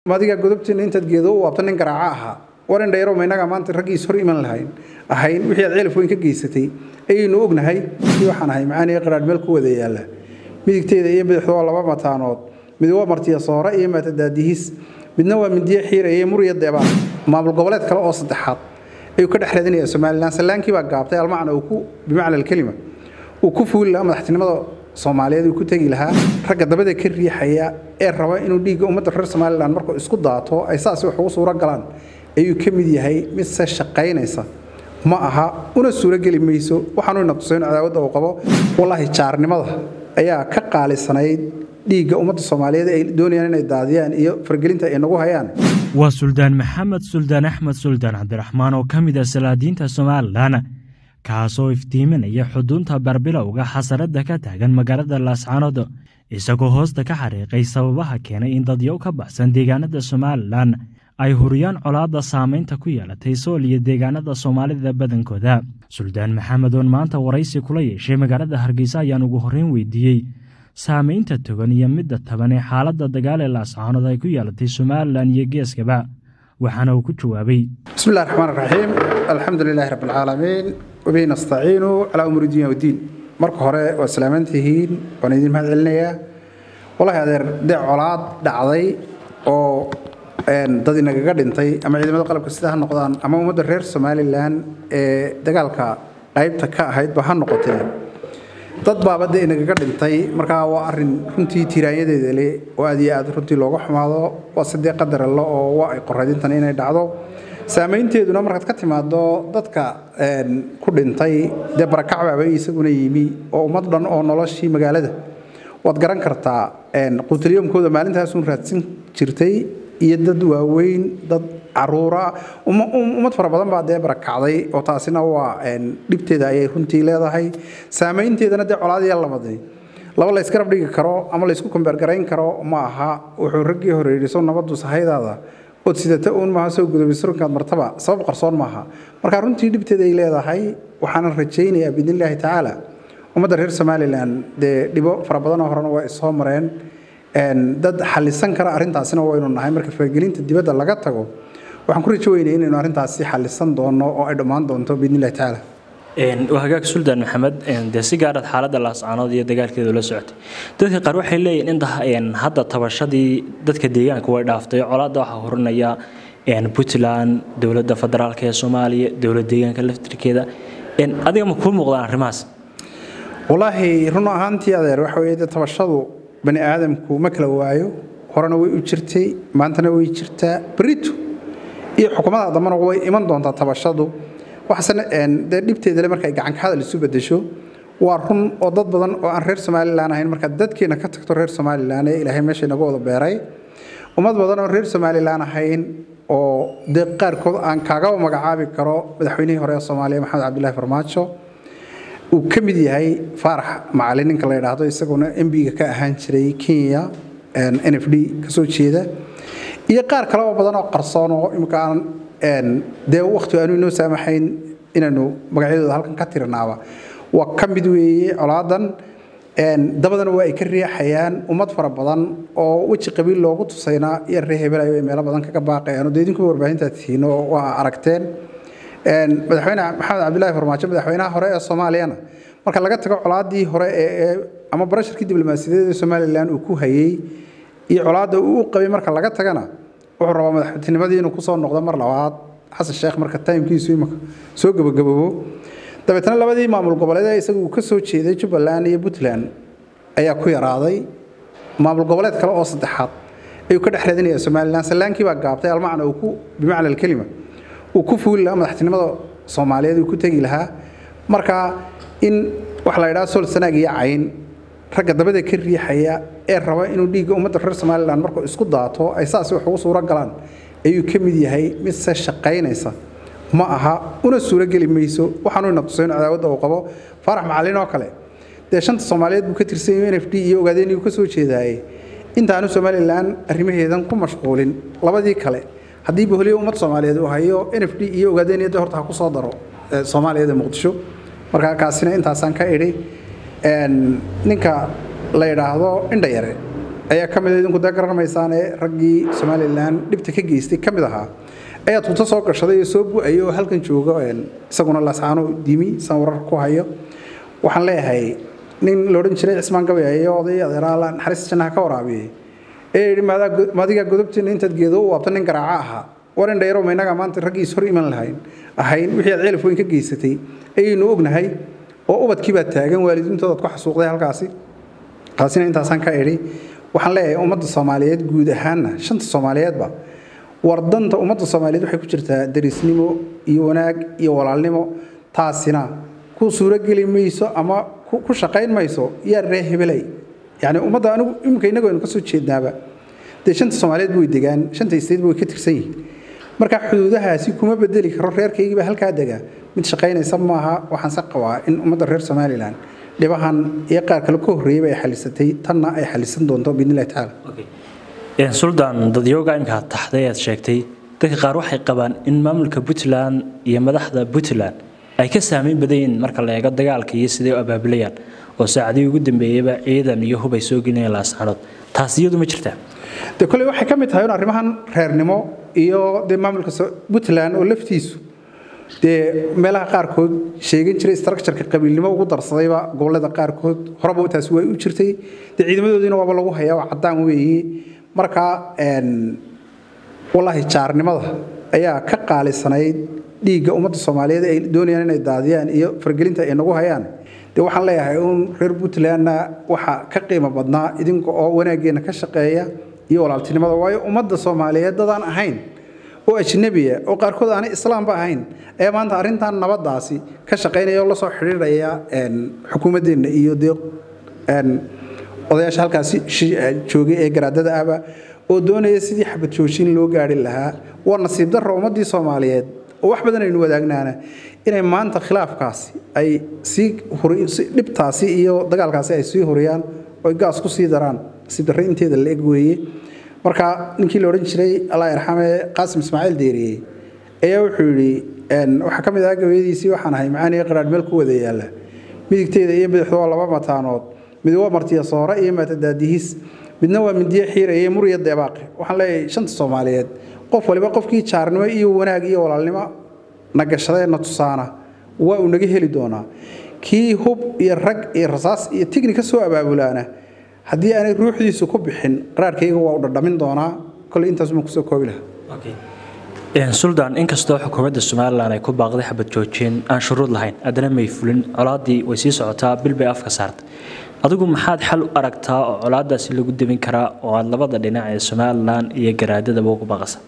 madiga godobtina inta geedo u abtan garaaca aha waran dheero meeynaga maanta ragiis hor iman lahayn ahayn wixii aad ceelf weyn ka geysatay aynu ognahay waxaan ahay macaan ee qaraad meel ku wada yaala midigteeda iyo bidixdoo laba mataanood mid waa martiya soora iyo matadaadihis midna waa mindiye xiireeyay muriyada maamul goboleed kale oo saddexaad ay ka dhaxreedinaya Soomaaliland salaankii baa gaabtay almacna uu ku bimacna kelima uu ku fuulay madaxtinimada Soomaaliyeed uu ku tagi lahaa ragga dabada ka riixaya ee raba inuu dhiiga ummadda reer Soomaaliland markuu isku daato ay saasi wax ugu suura galaan ayuu ka mid yahay mid sa shaqaynaysa ma aha una suura gali mayso waxaanu ina tusayno cadaawada uu qabo wallahi jaarnimada ayaa ka qaalisanayd dhiiga ummadda Soomaaliyeed ay doonayaan inay daadiyaan iyo fargelinta ay nagu hayaan waa Suldaan Maxamed Suldaan Axmed Suldaan Cabdiraxmaan oo kamid ah salaadiinta Soomaaliland kaasoo iftiiminaya xudunta barbilowga xasarada ka taagan magaalada Laascaanood isagoo hoosta ka xariiqay sababaha keenay in dadyo ka baxsan deegaanada Soomaaliland ay huriyaan colaadda saameynta ku yeelatay Sool iyo deegaanada Soomaalida badankooda Suldaan Maxamed oo maanta waraysi kula yeeshay magaalada Hargeysa ayaan ugu horreyn weydiiyay saameynta togan iyo midda taban ee xaaladda dagaal ee Laascaanood ay ku yeelatay Soomaaliland iyo geeskaba waxaana uu ku jawaabay bismillaahir rahmaanir rahiim alxamdulillaahi rabbil caalamiin wa bihi nastaciinu ala umuri diin wa diin marka hore waa salaamantihiin waan idin mahad celinayaa wallahi adeer colaad dhacday oo dad inaga dhintay ama ciidamada qalabka sida ha noqdaan ama ummadda reer Soomaaliland ee dagaalka qaybta ka ahayd ba ha noqotay dad baabada inaga dhintay marka waa arin runtii tiraanyadeeda leh oo aad iyo aad runtii looga xumaado waa sidii qadar Allah oo waa ay qoraadintan inay dhacdo saameynteeduna markaad ka timaado dadka ku dhintay de barakacba isaguna yimi oo ummad dhan oo noloshii magaalada wad garan kartaa quutliyumkooda maalintaas uu raadsin jirtay iyo dad waaweyn dad caruura ummad fara badan baa de barakacday oo taasina waa dhibteeda ay runtii leedahay saameynteedana de colaadiya lamaday laba la iska rab dhigi karo ama la isku compare gareyn karo ma aha wuxuu ragii horeeyay nabadu sahaydaada oo sidata uun ma soo gudubay surkaad martaba sabab qarsoon ma aha marka runtii dhibteeda ay leedahay waxaan rajaynayaa bidnillaahi taala ummadda reer Soomaaliland de dhibo fara badan oo horena waa soo mareen dad xalisan kara arintaasina waa inuu nahay marka fargelinta dibadda laga tago waxaan ku rajaynayaa inaynu arintaasi xalisan doono oo ay dhamaan doonto bidnillaahi taala وهاجاك سلطان محمد ده سيجارة حالة الأسعار دي دجال كده ولا سعت ده قروح اللي إن ده هذا تبشدي ده كديان كوار دافته على ده هورنا يا بوتلان دولة ده فدرال كالصومالية دولة ديان كلفت كده هذا مكون مغلق رماس والله هنا هانتي هذا روح ويدا تبشدوا بني آدم كومكلا وايو هورنا ويجرتي ما أنتنا ويجرتا بريتو حكومة ضمن قوي إيمان دون تبشدوا waxaan dhibteeda marka ay gacan ka hadal isu bedesho waa run oo dad badan oo aan reer Soomaaliland ahayn marka dadkeena ka tagto reer Soomaaliland ee Ilaahay meesha inaga wada beeray ummad badan oo reer Soomaaliland ahayn oo deeq qaarkood aan kaaga magacaabi karo madaxweynihii hore ee Soomaaliya Maxamed Cabdullaahi Farmaajo uu ka mid yahay Faarax Macalin ninka la yiraahdo isaguna MB-ga ka ahaan jiray Kenya NFD ka soo jeeda iyo qaar kale oo badan oo qarsoon oo imka de waqti aanu inoo saamaxayn inaanu magacyadooda halkan ka tirnaaba waa kamid weeye colaadan dabadana waa ay ka riixayaan ummad fara badan oo waji qabiil loogu tusayna iyo reehebel ay meelo badan kaga baaqayaan oo deedinku warbaahinta tiino waa aragteen madaxweynaha Maxamed Cabdullaahi Farmaajo madaxweynaha hore ee Soomaaliyana marka laga tago colaadii hore ee ama barashadkii diblomaasiyadeed ee Soomaaliland uu ku hayay iyo colaada uu qabay marka laga tagana wuxuu rabaa madaxtinimadii inuu ku soo noqdo mar labaad xasan sheekh marka timekiisu imaka soo gabagababo dabeetana labadii maamul goboleed isagu ka soo jeeday Jubbaland iyo Puntland ayaa ku yaraaday maamul goboleed kale oo saddexaad ayuu ka dhaxreedinaya Soomaaliland salaankii baa gaabtay almacna uu ku bimacna kelima uu ku fuulay madaxtinimada Soomaaliyeed uu ku tagi lahaa marka in wax la yiraahdo Sool Sanaag iyo Cayn ragga dabada ka riixaya ee raba inuu dhiiga ummadda reer Soomaaliland markuu isku daato ay saasi wax ugu suura galaan ayuu ka mid yahay mid sa shaqaynaysa ma aha una suura gali mayso waxaanu ina tusayno cadaawada uu qabo Faarax Macalin oo kale de shanta Soomaaliyeed buu ka tirsan yahay NFD iyo ogaadeen uu ka soo jeedaay intaanu Soomaaliland arrimaheedan ku mashquulin labadii kale haddii booliyo ummad Soomaaliyeed uu hayo NFD iyo ogaadeen iyo horta ku soo daro Soomaaliyeed Muqdisho marka kaasina intaasaan ka idhi ninka la yiraahdo indha yare ayaa ka mid ah idinku garanaysan raggii Somaliland dhibta ka geystay ka mid ahaa ayaa tuuta soo gashaday soo buuayo halkan jooga isaguna laascaano diimi sawir ku hayo waxaan leeyahay nin looran jiray Cismaan Gabayo oday adeeraala naxariis janaha ka waraabiyay maadiga godobtina inta geedo u abtan nin garaaca aha waran dheero meeynaga maanta ragiis hor iman lahayn ahayn wixii cilif weyn ka geysatay aynu ognahay oo ubadkii baa taagan waalidiintooda ku xasuuqday halkaasi taasina intaasan ka eri waxaan leeyahay ummadda Soomaaliyeed guud ahaan shanta Soomaaliyeedba wardanta ummadda Soomaaliyeed waxay ku jirtaa darisnimo iyo wanaag iyo walaalnimo taasina ku suuragali mayso ama ku shaqayn mayso yaa reehbelay يعني umada anigu imka inagu ka soo jeednaaba shanta Soomaaliyeed way degaan shanta isteed way ka tirsan yihiin marka xuduudahaasi kuma bedeli karo reerkaygiiba halka daga mid shaqaynaysa maaha waxaan sa qabaa in umada reer Somaliland dhibahan iyo qaar kale ku horeeyay ay xalisatay tanna ay xalisan doonto biidnillaahi taala Suldaan dadyoga imka taxday aad sheegtay dadka qaar waxay qabaan in maamulka Puntland iyo madaxda Puntland ay ka saameyn badayeen marka la eego dagaalka iyo sidii abaabulayaan oo saacadii ugu dambeeyayba ciidan iyo hubay soo gelinayaan laascaanood taasiyadu ma jirtaa kale waxay ka mid tahay arrimahan reernimo iyo maamulka Puntland oo laftiisu meelaha qaar kood sheegin jiray structure-ka qabiilnimo ugu darsadayba gobolada qaar kood horaba taas way u jirtay ciidamadoodina waa lagu hayaa cadaan weeyii marka wallahi jaarnimada ayaa ka qaalisanayd dhiiga ummadda Soomaaliyeed ay doonayaan inay daadiyaan iyo fargelinta ay nagu hayaan waxaan leeyahay reer Puntland waxa ka qiimo badnaa idinka oo wanaageena ka shaqeeya iyo walaaltinimada waayo ummadda Soomaaliyeed dadaan ahayn oo ajnabiya oo qaar kood aan islaamba ahayn ee maanta arintan nabadaasi ka shaqeynaya la soo xiriiraya xukuumadeena iyo odayaasha halkaasi joogay ee garaadada aba oo doonaya sidii xabad joojin loo gaari lahaa waa nasiib darro ummadii Soomaaliyeed oo wax badan aynu wadaagnaana inay maanta khilaafkaasi ay si dhibtaasi iyo dagaalkaasi ay sii horiyaan oo gaas ku sii daraan si darro inteeda la eg weeye marka ninkii la oran jiray Allah yarxame Qaasim Ismaaciil Deeriye ayaa wuxuu yiri waxa kamid ah gabaydiisii waxaan ahay macaaniga qaraad meel ku wada yaala midigteeda iyo bidixda laba mataanood mid waa martiya soora iyo matadaadihis midna waa midiye xiireeyay muriya deebaaqi waxaan leeyahay shanta Soomaaliyeed qof waliba qofkii jaarnimo iyo wanaag iyo walaalnimo nagashadayna tusaana waa uu naga heli doonaa kii hub iyo rag iyo rasaas iyo tignika soo abaabulaana haddii aanay ruuxdiisu ku bixin qaraarkayga waa u dhadhamin doonaa kale intaas ma ku soo koobi lahaa Suldaan inkastoo xukuumadda Soomaaliland ay ku baaqday xabad joojin aan shuruud lahayn adana may fulin colaadii way sii socotaa bilbay afka saartay adigu maxaad xal u aragtaa oo colaadaasi lagu debin karaa oo aad labada dhinac ee Soomaaliland iyo garaadada ugu baaqasa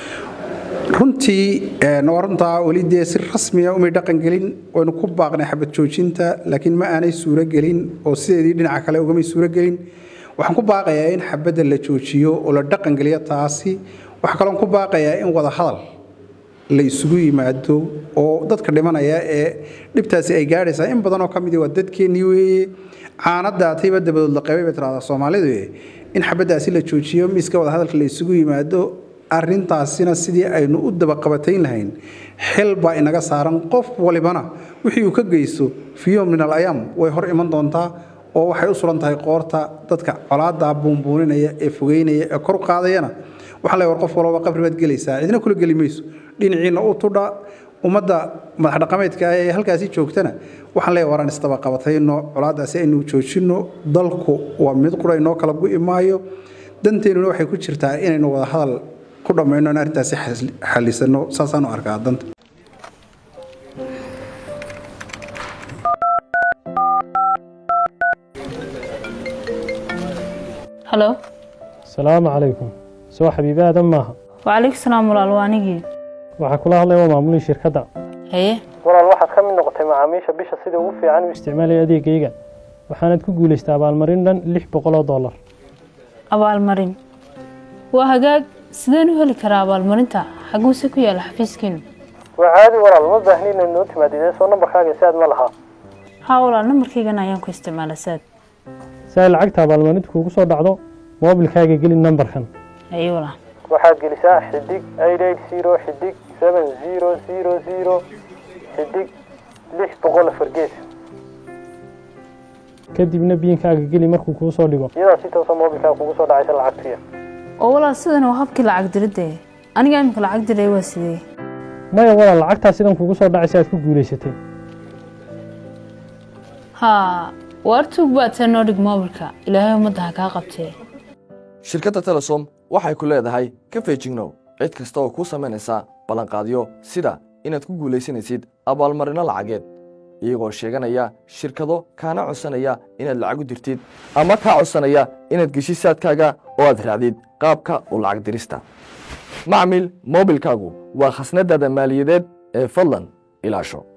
runtii waranta walidee si rasmi ah uma dhaqan gelin oo ku baaqnay xabad joojinta laakiin ma aanay suura gelin oo sideedii dhinaca kale uga may suura gelin waxaan ku baaqayaa in xabadda la joojiyo oo la dhaqan geliyo taasi waxa kale oo ku baaqayaa in wada hadal la isugu yimaado oo dadka dhimanaya ee dhibtaasi ay gaaraysaa in badan oo kamid ah dadkeenii weeye caanada tayba dabadood la qabay betrada Soomaalidu in xabadaasi la joojiyo miiska wada hadalka la isugu yimaado arintaasina sidii aynu u daba qabatayn lahayn xil baa inaga saaran qof walibana wixii uu ka geysto fiyo min al-ayam way hor iman doontaa oo waxay u suran tahay qoorta dadka colaada buunbuuninaya ee fogeynaya ee kor qaadayana waxa la war qof walba qabribaad gelaysaa idina kula gali mayso dhinaciina u tudha umada madax dhaqameedka ee halkaasi joogtana waxaan leeyahay waran istaba qabatayno colaadaasi aynu joojino dalku waa mid qura inoo kala go'i maayo danteenu waxay ku jirtaa inaynu wada hadal ku dhameeyno arintaasi xalisano saasaan u arkaa danta Hello. Assalamu alaykum. Soo xabiibada maaha. Wa alaykum salaam walaalwaanigi. Waxa kula hadlay waa maamulka shirkadda. Haye. Walaal waxaad ka mid noqotay macaamiisha bisha sida ugu fiican u isticmaalay adeegayga. Waxaanad ku guuleystay abaalmarin dhan $600. Abaalmarin. Waa hagaag sideen u heli karaa abaalmarinta? Xaguuse ku yaala xafiiskiina? Waa caadi walaal ma baahnin in noo timaadid soo nambarkaaga saad ma laha. Haa walaal nambarkayga ayaan ku isticmaalay saad. Saa lacagta abaalmarinta kugu soo dhacdo moobilkaaga geli nambarkan. Haye walaal. waxaad gelisaa xidig 880 xidig 700 xidig 600 fargees kadibna biinkaaga geli markuu kuu soo dhigo iyadoo si toosa moobilkaaga kugu soo dhacaysa lacagtiya oo walaal sidan waa habkii lacag diridda aniga imika lacag diray waa sidee maya walaal lacagtaa sidan kugu soo dhacaysa aad ku guulaysatay haa waartuug baad taa noo dhig moobilka ilaahay ummadda ha kaa qabtee shirkadda telesom waxay ku leedahay ka feejignow cid kasta oo kuu samaynaysa ballanqaadyo sida inaad ku guulaysanaysid abaalmarino lacageed iyagoo sheeganaya shirkado kaana codsanaya inaad lacag u dirtid ama kaa codsanaya inaad geshid saadkaaga oo aad raacdid qaabka u lacag dirista macmil moobilkaagu waa khasnadaada maaliyadeed ee fadlan ilaasho